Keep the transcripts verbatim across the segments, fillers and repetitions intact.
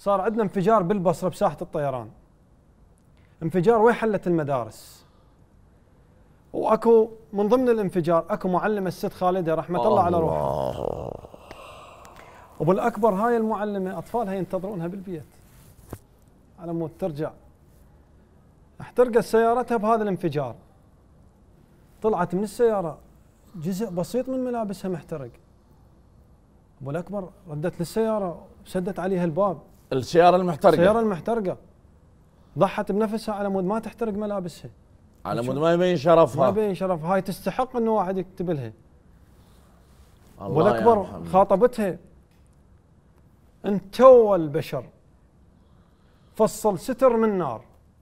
صار عندنا انفجار بالبصره بساحه الطيران. انفجار وين حلت المدارس. واكو من ضمن الانفجار اكو معلمه الست خالده رحمه الله, الله على روحها. وبالاكبر هاي المعلمه اطفالها ينتظرونها بالبيت على مود ترجع. احترقت سيارتها بهذا الانفجار. طلعت من السياره جزء بسيط من ملابسها محترق. ابو الاكبر ردت للسياره وسدت عليها الباب. السياره المحترقه السياره المحترقه ضحت بنفسها على مود ما تحترق ملابسها، على مود ما يبين شرفها. ما يبين شرفها. هاي تستحق انه واحد يكتب لها. ابو الاكبر خاطبتها: انت تو البشر فصل ستر من نار،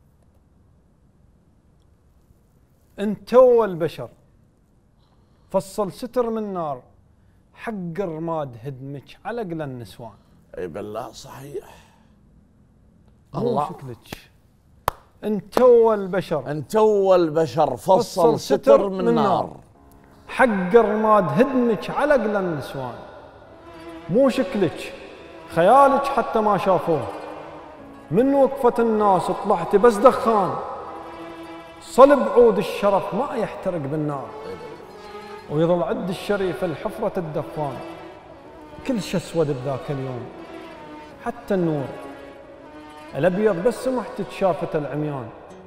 انت تو البشر فصل ستر من نار، حق الرماد هدمك على قل النسوان. اي بالله صحيح. الله شكلك. انت تو البشر انت تو البشر فصل, فصل ستر من, من نار، حق الرماد هدمك على قل النسوان. مو شكلك خيالك حتى ما شافوه، من وقفة الناس طلعتي بس دخان، صلب عود الشرف ما يحترق بالنار، ويظل عد الشريف الحفرة الدفان. كل شي اسود بذاك اليوم حتى النور، الابيض بس سمحت شافته العميان.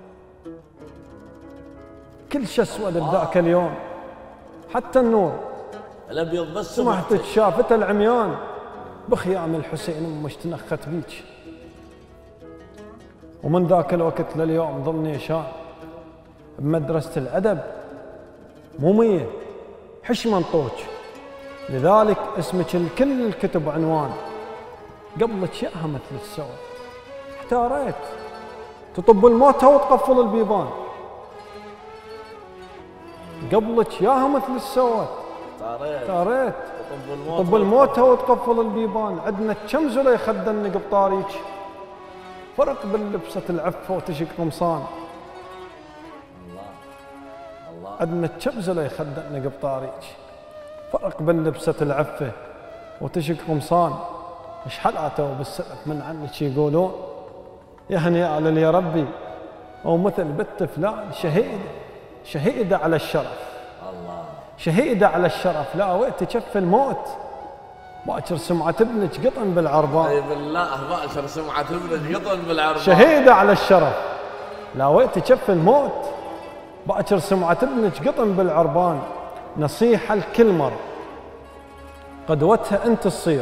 كل شي اسود بذاك اليوم حتى النور، الابيض بس سمحت شافته العميان. بخيام الحسين امش تنخت بيك، ومن ذاك الوقت لليوم ظل نيشان بمدرسة الأدب مو مية حش منطوج. لذلك اسمك الكل الكتب عنوان، قبلك يا مثل السواد احتاريت تطب الموتى وتقفل البيبان. قبلك ياها مثل السواد احتاريت تطب الموتى وتقفل البيبان. عندنا كم زلي خدني بطاريك، فرق باللبسة العفة وتشق قمصان. عندنا كم زلي خدني بطاريك، فرق باللبسة العفة وتشق قمصان. ايش حلعتوا بالسقف من عنك يقولون، يا هنيئا يا ربي او مثل بنت فلان شهيدة شهيدة على الشرف. الله شهيدة على الشرف. لا وقت كف الموت باكر سمعة ابنك قطن بالعربان. اي بالله باكر سمعة ابنك قطن بالعربان. شهيدة على الشرف. لا وقت كف الموت باكر سمعة ابنك قطن بالعربان. نصيحة لكل مر قدوتها انت تصير،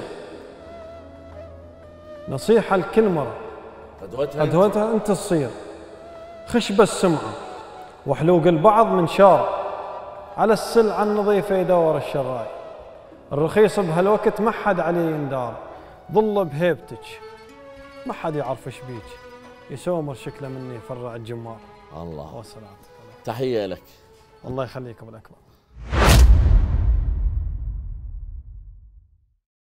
نصيحة لكل مر قدوتها, قدوتها انت تصير. خشبة السمعة وحلوق البعض من شار، على السلعة النظيفة يدور الشراي. الرخيص بهالوقت ما حد عليه يندار، ظل بهيبتك ما حد يعرف ايش بيك، يسومر شكله مني يفرع الجمار. الله وسلامتك. تحية لك. الله يخليك ابو الاكبر.